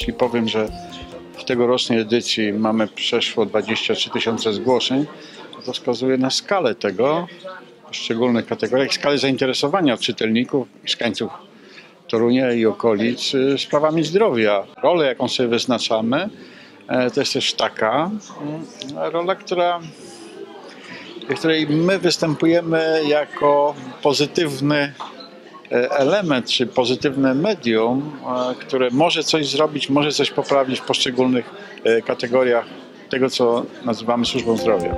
Jeśli powiem, że w tegorocznej edycji mamy przeszło 23 000 zgłoszeń, to wskazuje na skalę tego w poszczególnych kategoriach, skalę zainteresowania czytelników, mieszkańców Torunia i okolic sprawami zdrowia. Rolę, jaką sobie wyznaczamy, to jest też taka rola, w której my występujemy jako pozytywny element czy pozytywne medium, które może coś zrobić, może coś poprawić w poszczególnych kategoriach tego, co nazywamy służbą zdrowia.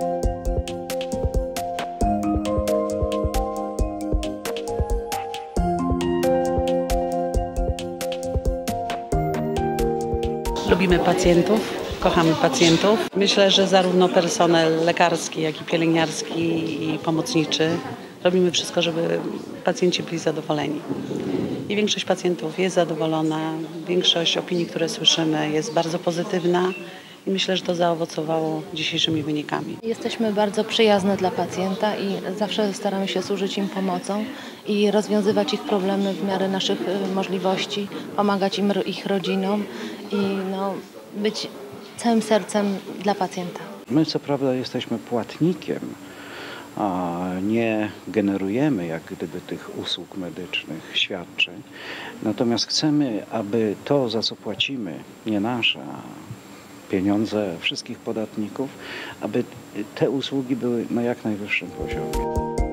Lubimy pacjentów, kochamy pacjentów. Myślę, że zarówno personel lekarski, jak i pielęgniarski i pomocniczy robimy wszystko, żeby pacjenci byli zadowoleni. I większość pacjentów jest zadowolona, większość opinii, które słyszymy, jest bardzo pozytywna i myślę, że to zaowocowało dzisiejszymi wynikami. Jesteśmy bardzo przyjazne dla pacjenta i zawsze staramy się służyć im pomocą i rozwiązywać ich problemy w miarę naszych możliwości, pomagać im, ich rodzinom i być całym sercem dla pacjenta. My co prawda jesteśmy płatnikiem, a nie generujemy jak gdyby tych usług medycznych, świadczeń. Natomiast chcemy, aby to, za co płacimy, nie nasze, a pieniądze wszystkich podatników, aby te usługi były na jak najwyższym poziomie.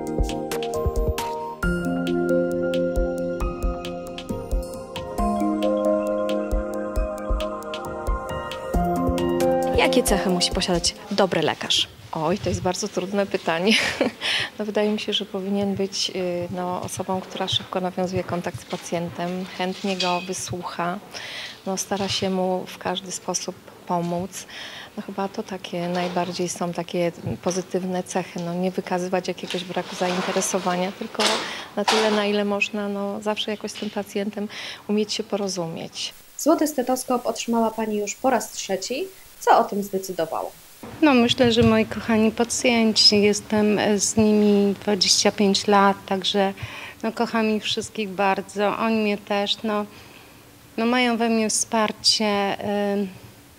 Jakie cechy musi posiadać dobry lekarz? Oj, to jest bardzo trudne pytanie. Wydaje mi się, że powinien być osobą, która szybko nawiązuje kontakt z pacjentem, chętnie go wysłucha, stara się mu w każdy sposób pomóc. Chyba to takie najbardziej są takie pozytywne cechy. Nie wykazywać jakiegoś braku zainteresowania, tylko na tyle, na ile można zawsze jakoś z tym pacjentem umieć się porozumieć. Złoty stetoskop otrzymała Pani już po raz 3. Co o tym zdecydowało? Myślę, że moi kochani pacjenci, jestem z nimi 25 lat, także kocham ich wszystkich bardzo, oni mnie też, mają we mnie wsparcie,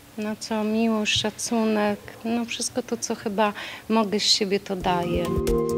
miłość, szacunek, wszystko to, co chyba mogę z siebie, to daję.